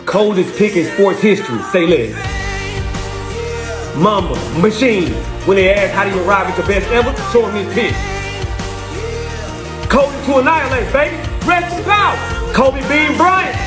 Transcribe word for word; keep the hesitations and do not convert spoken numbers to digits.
coldest pick in sports history. Say less. Mamba, Machine. When they ask how do you arrive at your best ever, show them his pick. Coldest to annihilate, baby. Rest in power. Kobe Bean Bryant.